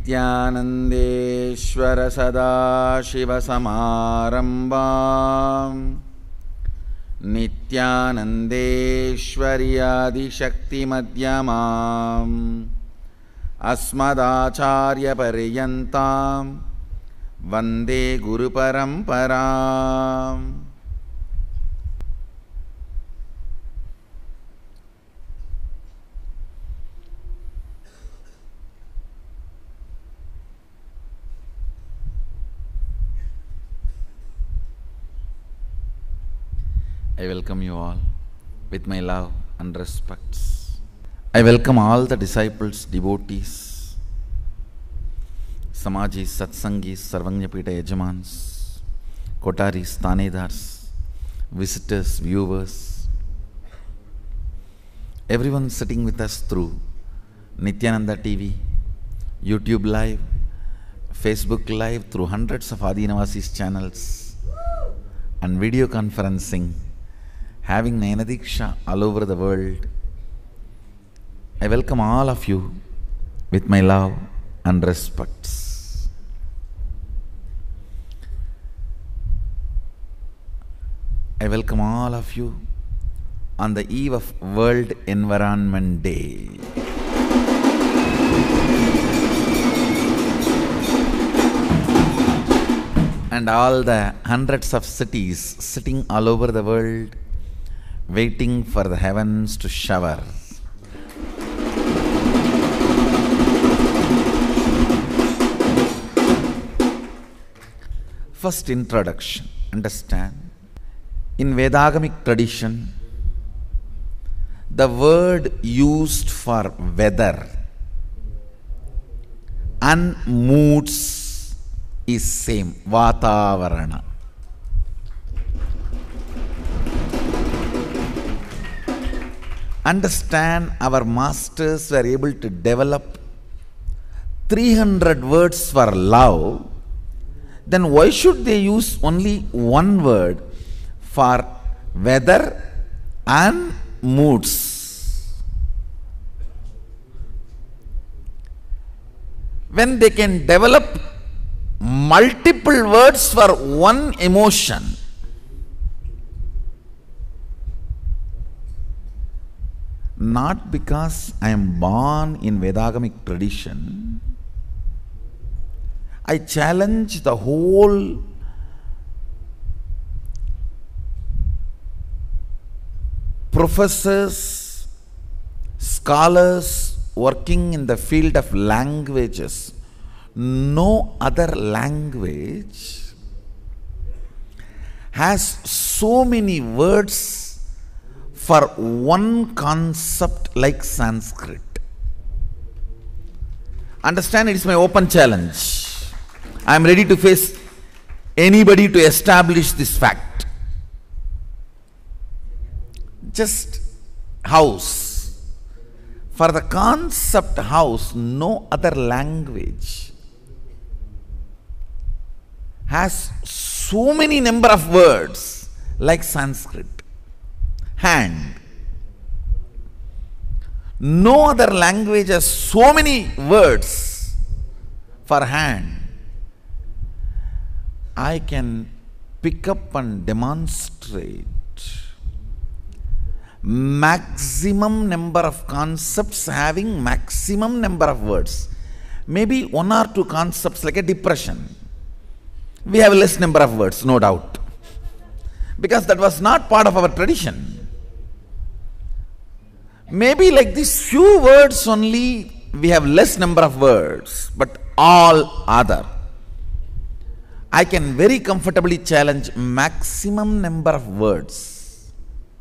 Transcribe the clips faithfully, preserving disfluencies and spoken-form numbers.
नित्यानन्देश्वर सदाशिवसमारम्भाम् नित्यानन्देश्वर्यादिशक्तिमध्यमाम् अस्मदाचार्यपर्यन्तां वन्दे गुरुपरम्पराम्. I welcome you all with my love and respects. I welcome all the disciples, devotees, Samajis, Satsangis, Sarvanyapita Yajamans, Kotaris, Tanedars, visitors, viewers, everyone sitting with us through Nityananda T V, YouTube Live, Facebook Live, through hundreds of Adinavasis channels and video conferencing, having Nayanadiksha all over the world. I welcome all of you with my love and respects. I welcome all of you on the eve of World Environment Day. And all the hundreds of cities sitting all over the world waiting for the heavens to shower. First introduction. Understand, in Vedagamic tradition, the word used for weather and moods is same, Vatavarana. Understand, our masters were able to develop three hundred words for love. Then why should they use only one word for weather and moods? When they can develop multiple words for one emotion. Not because I am born in Vedagamic tradition, I challenge the whole professors, scholars working in the field of languages. No other language has so many words for one concept like Sanskrit. Understand, it is my open challenge. I am ready to face anybody to establish this fact. Just house. For the concept house, no other language has so many number of words like Sanskrit. Hand. No other language has so many words for hand. I can pick up and demonstrate maximum number of concepts having maximum number of words. Maybe one or two concepts like a depression, we have less number of words, no doubt, because that was not part of our tradition. Maybe like these few words only we have less number of words, but all other, I can very comfortably challenge maximum number of words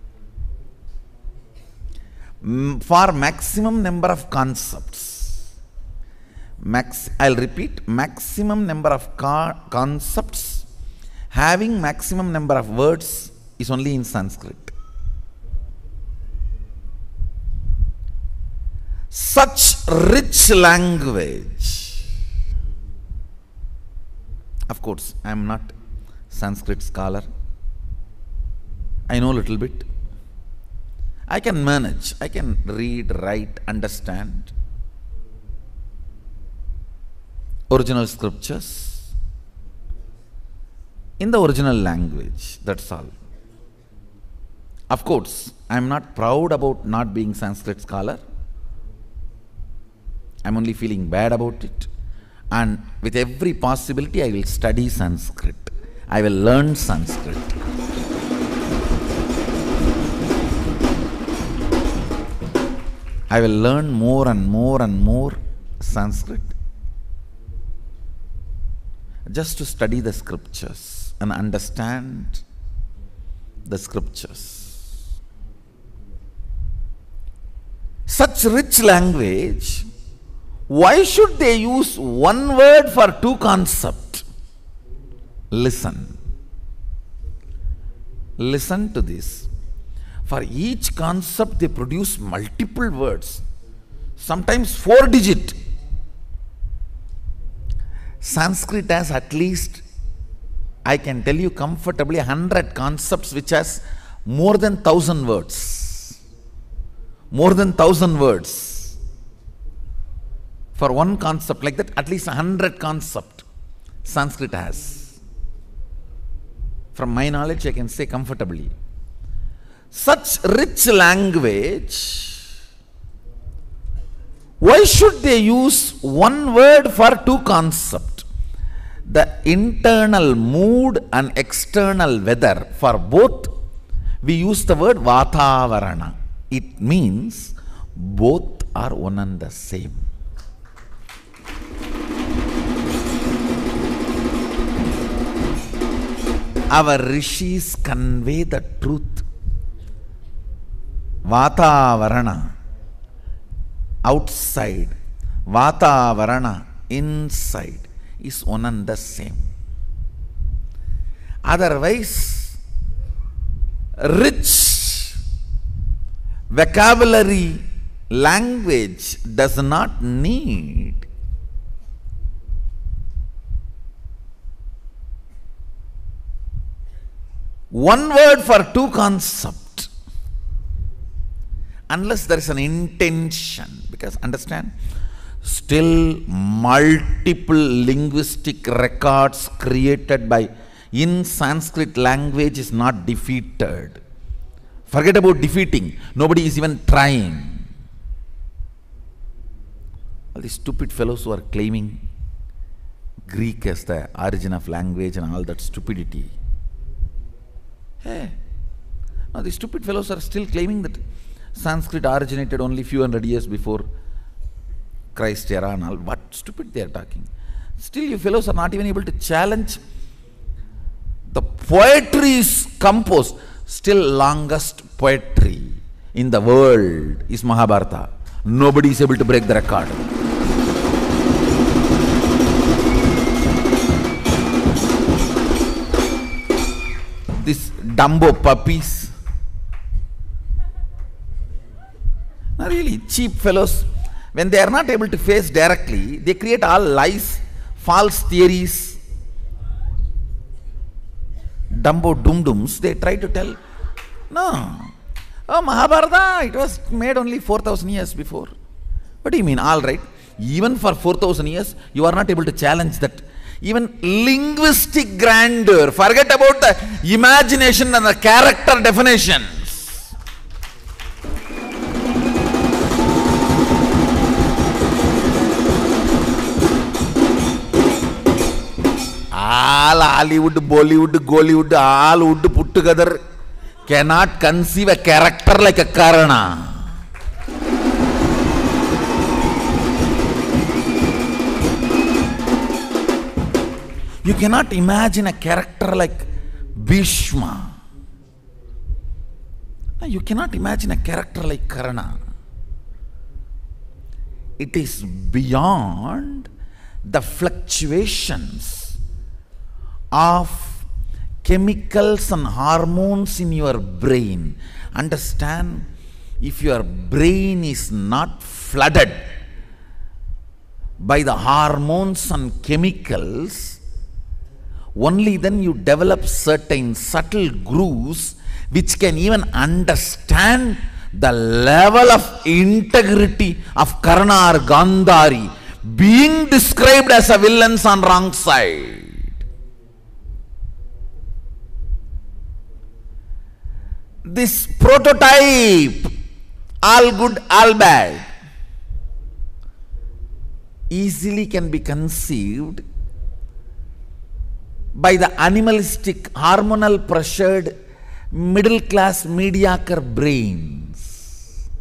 for maximum number of concepts. Max, I'll repeat, maximum number of concepts having maximum number of words is only in Sanskrit. Such rich language. Of course, I am not Sanskrit scholar. I know a little bit. I can manage. I can read, write, understand. original scriptures in the original language, that's all. Of course, I am not proud about not being Sanskrit scholar. I am only feeling bad about it. And with every possibility, I will study Sanskrit. I will learn Sanskrit. I will learn more and more and more Sanskrit just to study the scriptures and understand the scriptures. Such rich language, why should they use one word for two concepts? Listen. Listen to this. For each concept they produce multiple words, sometimes four digit. Sanskrit has at least, I can tell you comfortably, one hundred concepts which has more than one thousand words. More than one thousand words. For one concept like that, at least one hundred concepts Sanskrit has. From my knowledge, I can say comfortably. Such rich language, why should they use one word for two concepts? The internal mood and external weather, for both we use the word Vatavarana. It means both are one and the same. Our rishis convey the truth. Vatavarana, outside. Vatavarana, inside, is one and the same. Otherwise, rich vocabulary language does not need one word for two concepts. Unless there is an intention, because understand, still multiple linguistic records created by in Sanskrit language is not defeated. Forget about defeating, nobody is even trying. All these stupid fellows who are claiming Greek as the origin of language and all that stupidity. Hey, now these stupid fellows are still claiming that Sanskrit originated only few hundred years before Christ era and all. What stupid they are talking. Still you fellows are not even able to challenge the poetry is composed. Still longest poetry in the world is Mahabharata. Nobody is able to break the record. These Dumbo puppies, now really cheap fellows, when they are not able to face directly, they create all lies, false theories. Dumbo dum-dums, they try to tell, no, oh Mahabharata, it was made only four thousand years before. What do you mean? All right, even for four thousand years, you are not able to challenge that. Even linguistic grandeur, forget about the imagination and the character definitions. All Hollywood, Bollywood, Gollywood, all would put together cannot conceive a character like a Karna. You cannot imagine a character like Bhishma. You cannot imagine a character like Karna. It is beyond the fluctuations of chemicals and hormones in your brain. Understand, if your brain is not flooded by the hormones and chemicals, only then you develop certain subtle grooves which can even understand the level of integrity of Karna or Gandhari being described as a villains on wrong side. This prototype, all good, all bad, easily can be conceived by the animalistic, hormonal pressured, middle class, mediocre brains.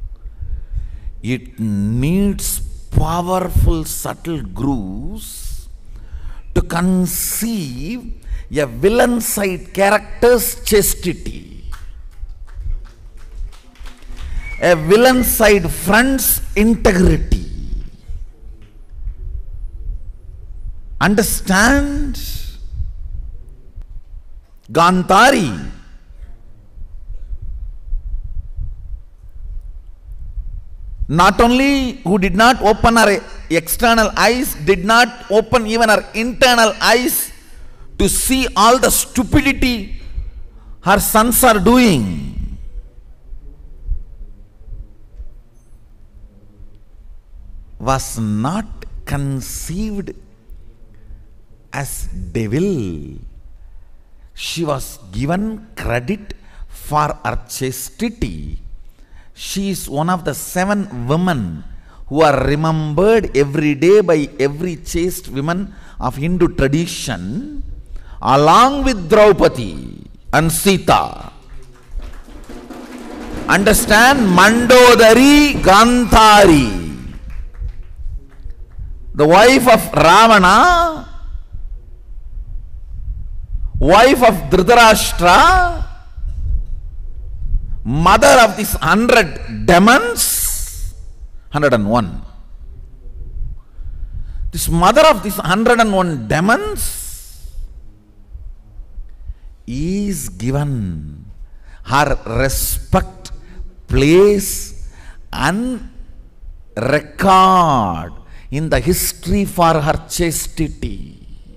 It needs powerful, subtle grooves to conceive a villain side character's chastity, a villain side front's integrity. Understand? Gandhari, not only who did not open her external eyes, did not open even her internal eyes to see all the stupidity her sons are doing. Was not conceived as devil. She was given credit for her chastity. She is one of the seven women who are remembered every day by every chaste woman of Hindu tradition, along with Draupadi and Sita. Understand? Mandodari Gandhari, the wife of Ravana, wife of Dhritarashtra, mother of these hundred demons, hundred and one. This mother of these hundred and one demons is given her respect, place and record in the history for her chastity.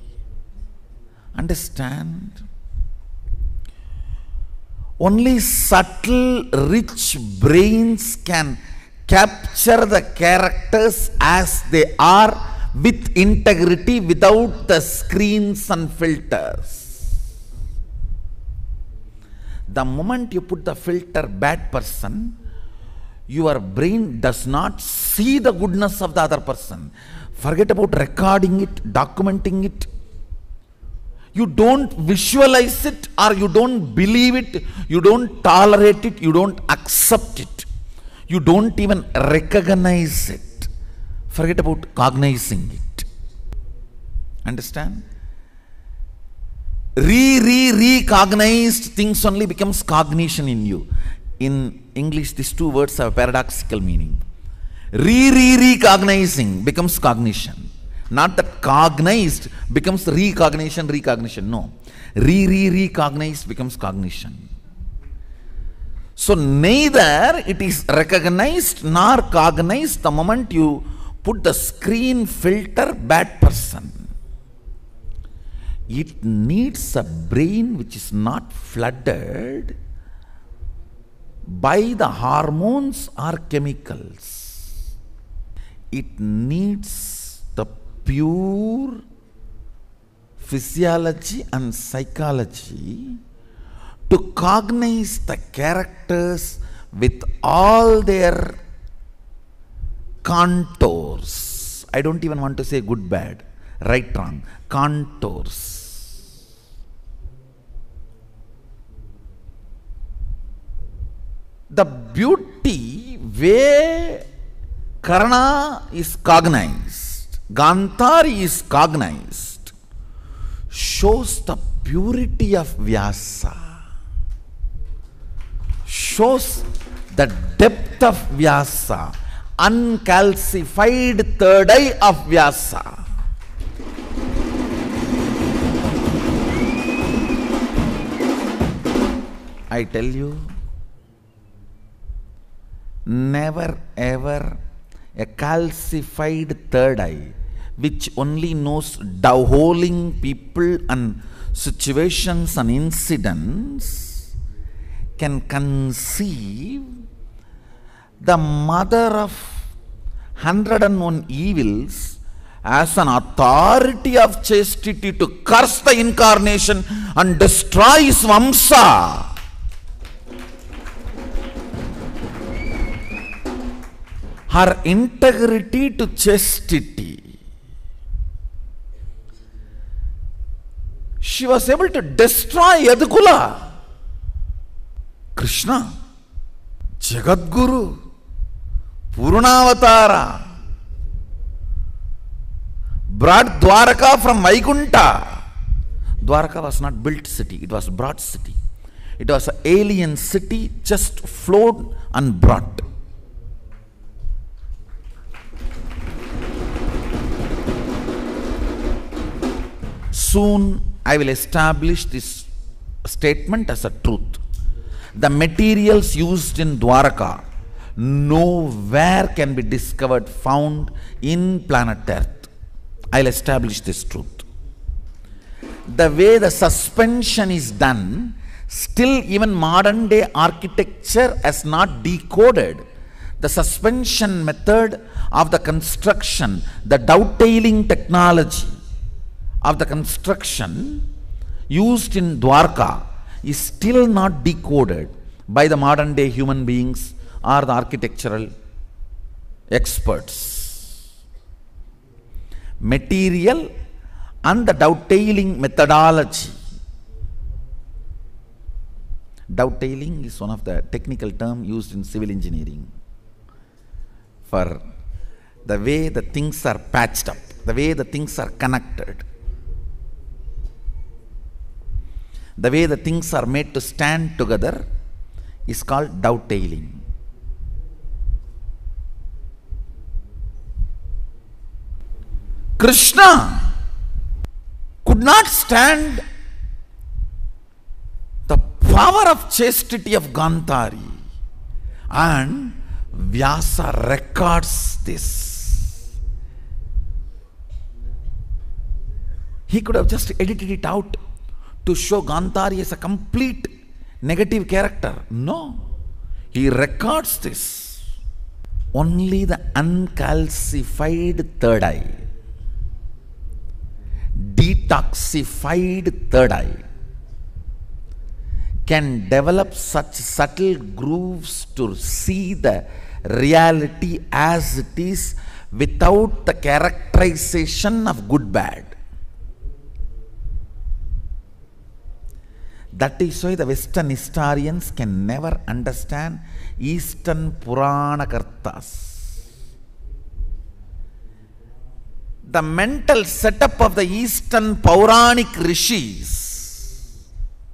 Understand? Only subtle, rich brains can capture the characters as they are with integrity, without the screens and filters. The moment you put the filter bad person, your brain does not see the goodness of the other person. Forget about recording it, documenting it. You don't visualize it, or you don't believe it, you don't tolerate it, you don't accept it, you don't even recognize it. Forget about cognizing it. Understand? Re, re, recognized things only becomes cognition in you. In English, these two words have paradoxical meaning. Re, re, recognizing becomes cognition. Not that cognized becomes recognition, recognition. No. Re, re, recognized becomes cognition. So neither it is recognized nor cognized the moment you put the screen filter bad person. It needs a brain which is not flooded by the hormones or chemicals. It needs the pure physiology and psychology to cognize the characters with all their contours. I don't even want to say good, bad, right, wrong. Contours. The beauty where Karna is cognized, Gandhari is cognized, shows the purity of Vyasa, shows the depth of Vyasa, uncalcified third eye of Vyasa. I tell you, never ever a calcified third eye which only knows downholing people and situations and incidents can conceive the mother of hundred and one evils as an authority of chastity to curse the incarnation and destroy his Vamsa. Her integrity to chastity. She was able to destroy Yadukula. Krishna, Jagadguru, Purnavatara, brought Dwaraka from Vaikunta. Dwaraka was not built city, it was brought city. It was an alien city just flowed and brought. Soon I will establish this statement as a truth. The materials used in Dwaraka nowhere can be discovered, found in planet Earth. I'll establish this truth. The way the suspension is done, still even modern day architecture has not decoded the suspension method of the construction, the dovetailing technology of the construction used in Dwarka is still not decoded by the modern day human beings or the architectural experts. Material and the dovetailing methodology. Dovetailing is one of the technical terms used in civil engineering for the way the things are patched up, the way the things are connected, the way the things are made to stand together is called dovetailing. Krishna could not stand the power of chastity of Gandhari, and Vyasa records this. He could have just edited it out to show Gandhari as a complete negative character. No, he records this. Only the uncalcified third eye, detoxified third eye, can develop such subtle grooves to see the reality as it is without the characterization of good bad. That is why the Western historians can never understand Eastern Purana Kartas. The mental setup of the Eastern Puranic Rishis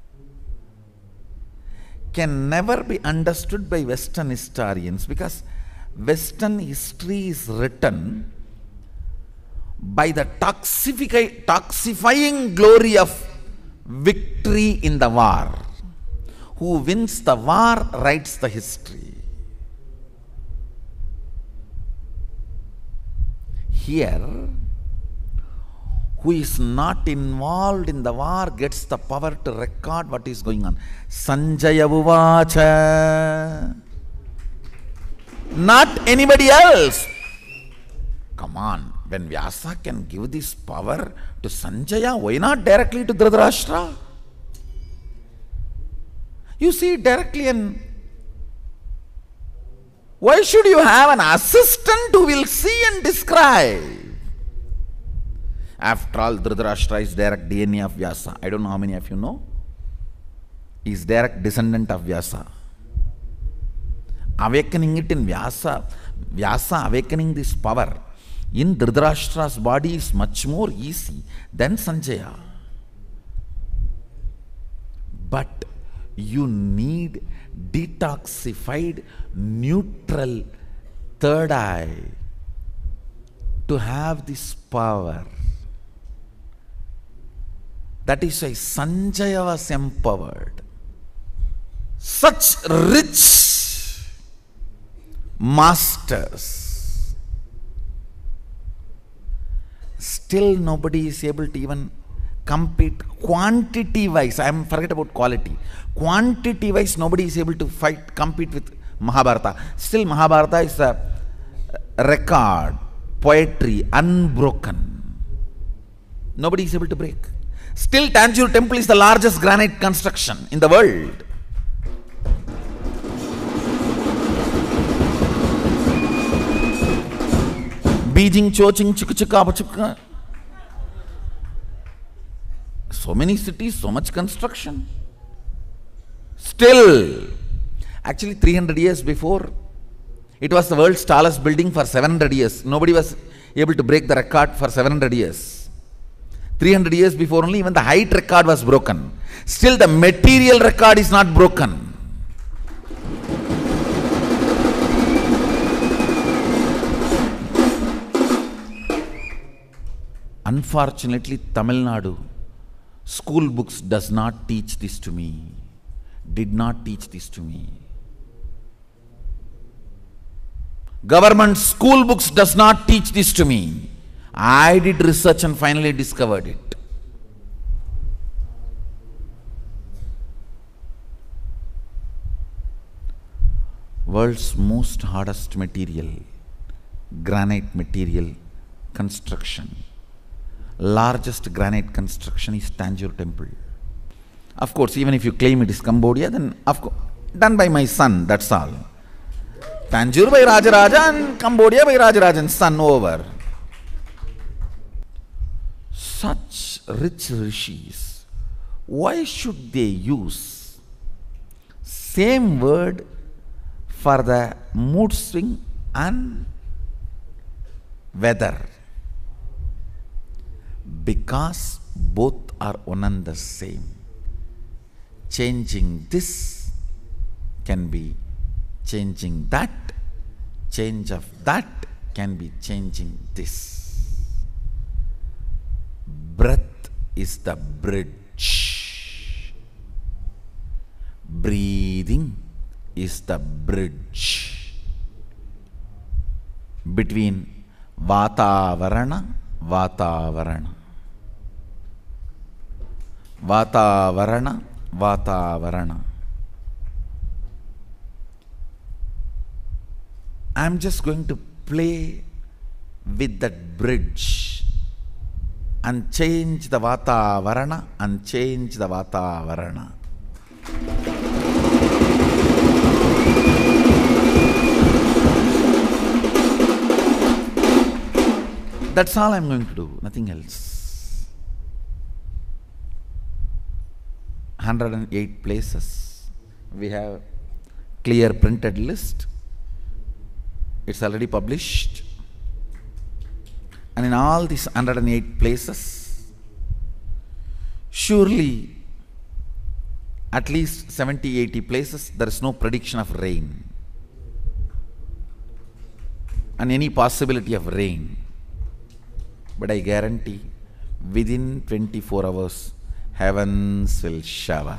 can never be understood by Western historians, because Western history is written by the toxifi- toxifying glory of victory in the war. Who wins the war writes the history. Here, who is not involved in the war gets the power to record what is going on. Sanjaya Uvacha. Not anybody else. Come on, when Vyasa can give this power to Sanjaya, why not directly to Dhritarashtra? You see it directly, and why should you have an assistant who will see and describe? After all, Dhritarashtra is direct D N A of Vyasa. I don't know how many of you know. He is direct descendant of Vyasa. Awakening it in Vyasa, Vyasa awakening this power in Dhritarashtra's body is much more easy than Sanjaya. But you need detoxified, neutral third eye to have this power. That is why Sanjaya was empowered. Such rich masters. Still nobody is able to even compete quantity wise. I am forget about quality. Quantity wise nobody is able to fight, compete with Mahabharata. Still Mahabharata is a record, poetry, unbroken. Nobody is able to break. Still, Tanjore Temple is the largest granite construction in the world. Beijing, Chongqing, Chikkapachukka. So many cities, so much construction. Still, actually three hundred years before, it was the world's tallest building for seven hundred years. Nobody was able to break the record for seven hundred years. three hundred years before only, even the height record was broken. Still, the material record is not broken. Unfortunately, Tamil Nadu school books does not teach this to me. Did not teach this to me. Government school books does not teach this to me. I did research and finally discovered it. World's most hardest material, granite material construction. Largest granite construction is Tanjore Temple. Of course, even if you claim it is Cambodia, then of course, done by my son, that's all. Tanjore by Rajaraja and Cambodia by Rajarajan's son, over. Such rich rishis, why should they use same word for the mood swing and weather? Because both are one and the same. Changing this can be changing that. Change of that can be changing this. Breath is the bridge. Breathing is the bridge between Vatavarana, Vatavarana. Vatavarana, Vatavarana. I am just going to play with that bridge and change the Vatavarana and change the Vatavarana. That's all I am going to do, nothing else. one hundred eight places. We have clear printed list. It's already published. And in all these one hundred eight places, surely at least seventy to eighty places, there is no prediction of rain and any possibility of rain. But I guarantee within twenty-four hours, heavens will shower.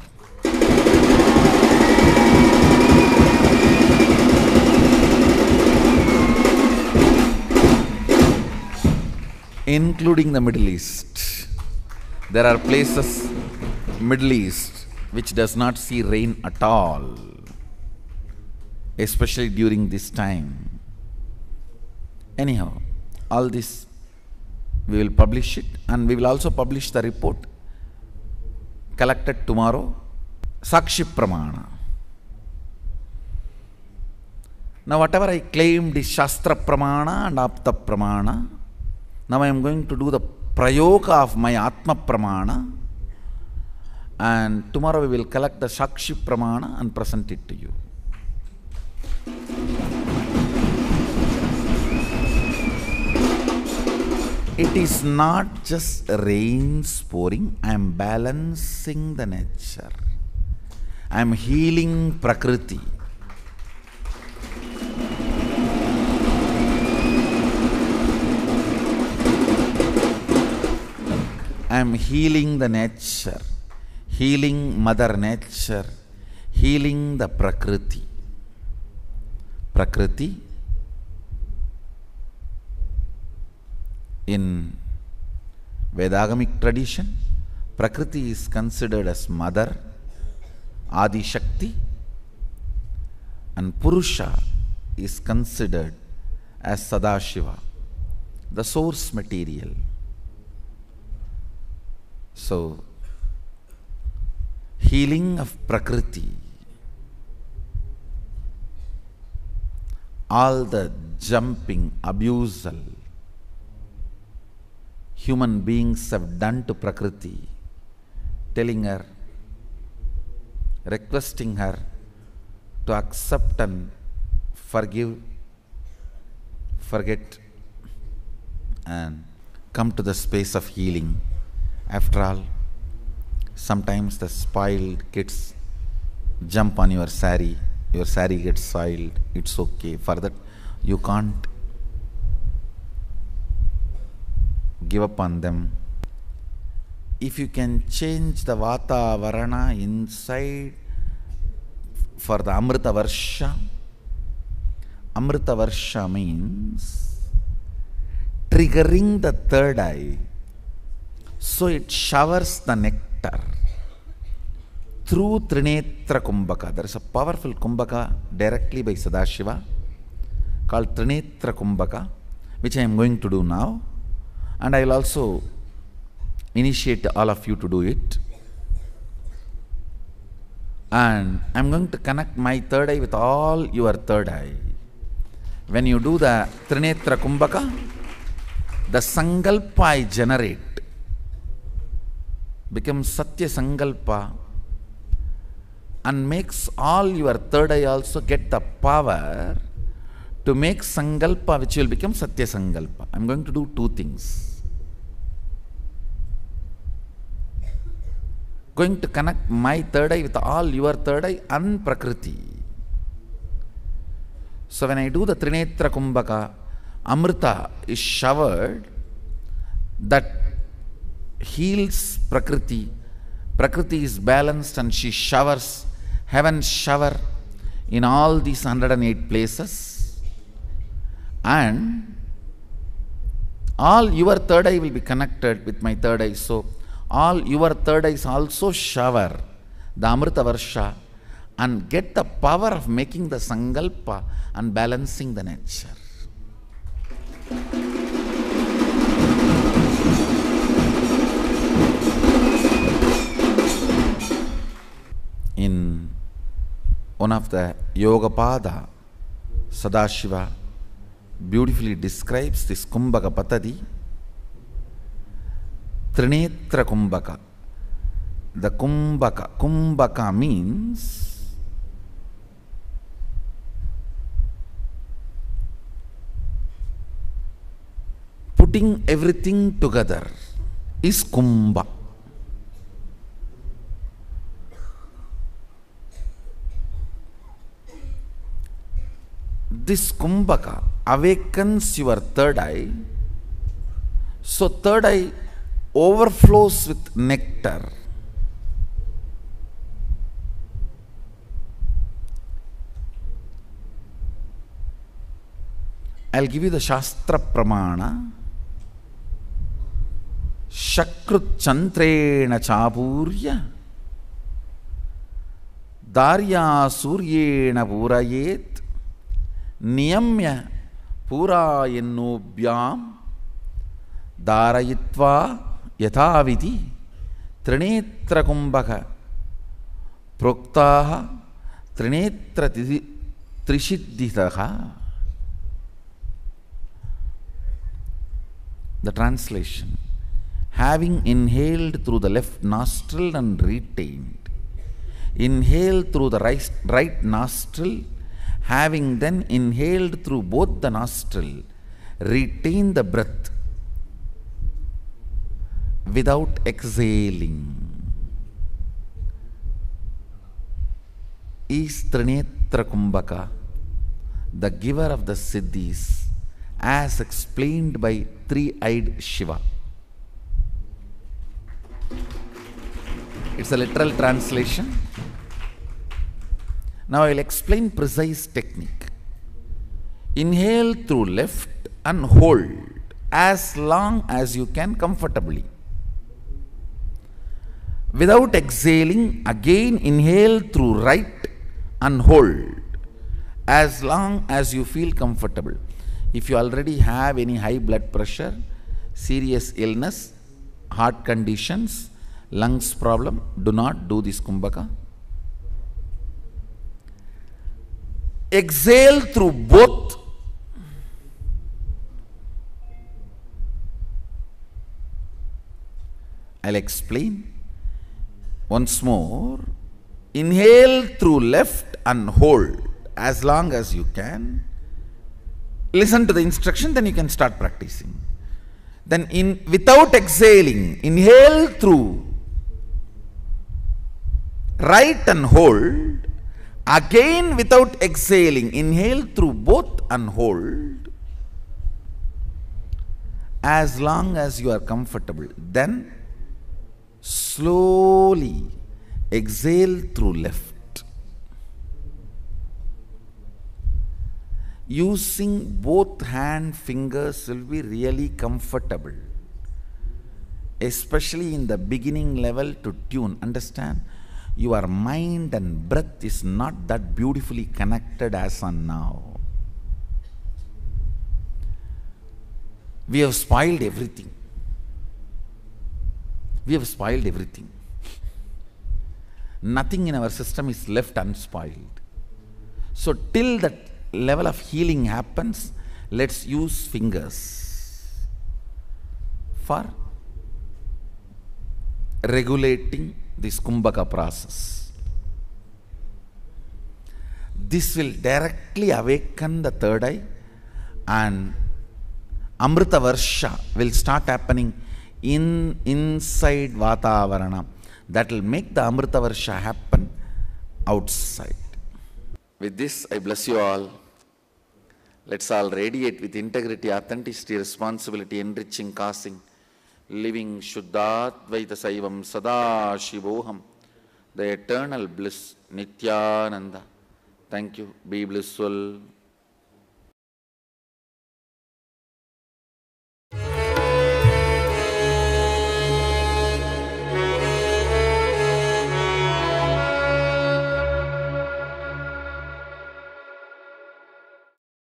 Including the Middle East. There are places, Middle East, which does not see rain at all, especially during this time. Anyhow, all this we will publish it, and we will also publish the report collected tomorrow, Sakshi Pramana. Now whatever I claimed is Shastra Pramana and Apta Pramana, now I am going to do the Prayoga of my Atma Pramana, and tomorrow we will collect the Sakshi Pramana and present it to you. It is not just rain pouring, I am balancing the nature. I am healing Prakriti. I am healing the nature, healing Mother Nature, healing the Prakriti. Prakriti, in Vedagamic tradition, Prakriti is considered as Mother, Adi Shakti, and Purusha is considered as Sadashiva, the source material. So, healing of Prakriti, all the jumping, abusal human beings have done to Prakriti, telling her, requesting her to accept and forgive, forget, and come to the space of healing. After all, sometimes the spoiled kids jump on your sari, your sari gets soiled, it's okay. For that, you can't give up on them. If you can change the Vata Varana inside for the Amrita Varsha, Amrita Varsha means triggering the third eye, so it showers the nectar through Trinetra Kumbhaka. There is a powerful Kumbhaka directly by Sadashiva called Trinetra Kumbhaka, which I am going to do now, and I will also initiate all of you to do it. And I am going to connect my third eye with all your third eye. When you do the Trinetra Kumbhaka, the Sankalpa I generate becomes Satya Sankalpa and makes all your third eye also get the power to make Sankalpa, which will become Satya Sankalpa. I am going to do two things. Going to connect my third eye with all your third eye and Prakriti. So when I do the Trinetra Kumbhaka, Amrita is showered, that heals Prakriti. Prakriti is balanced and she showers, heaven shower in all these one hundred eight places, and all your third eye will be connected with my third eye. So all your third eyes also shower the Amrita Varsha and get the power of making the Sankalpa and balancing the nature. In one of the Yogapada, Sadashiva beautifully describes this Kumbhaka Patadi, Trinetra Kumbhaka. The Kumbhaka, Kumbhaka means putting everything together is Kumbha. This Kumbhaka awakens your third eye, so third eye overflows with nectar. I'll give you the Shastra Pramana. Shakrut Chantrena Chapurya Darya Suryena Purayet Niyamya Purayenobhyam Darayitva Yathaviti Trinetra Kumbhaka Proktaha Trinetra Trishiddhitaha. The translation: having inhaled through the left nostril and retained, inhale through the right, right nostril, having then inhaled through both the nostril, retain the breath without exhaling, is Trinetra Kumbhaka, the giver of the Siddhis, as explained by three-eyed Shiva. It's a literal translation. Now I will explain precise technique. Inhale through left and hold as long as you can comfortably. Without exhaling, again inhale through right and hold as long as you feel comfortable. If you already have any high blood pressure, serious illness, heart conditions, lungs problem, do not do this Kumbhaka. Exhale through both. I'll explain once more. Inhale through left and hold as long as you can. Listen to the instruction, then you can start practicing. Then in without exhaling, inhale through right and hold. Again without exhaling, inhale through both and hold as long as you are comfortable. Then slowly exhale through left. Using both hand fingers will be really comfortable, especially in the beginning level to tune. Understand? Your mind and breath is not that beautifully connected as on now. We have spoiled everything. We have spoiled everything. Nothing in our system is left unspoiled. So till that level of healing happens, let's use fingers for regulating this Kumbhaka process. This will directly awaken the third eye, and Amrita Varsha will start happening in inside Vatavarana. That will make the Amrita Varsha happen outside. With this, I bless you all. Let's all radiate with integrity, authenticity, responsibility, enriching, causing, living Shuddhadvaita Saivam Sada Shivoham, the eternal bliss, Nityananda. Thank you. Be blissful.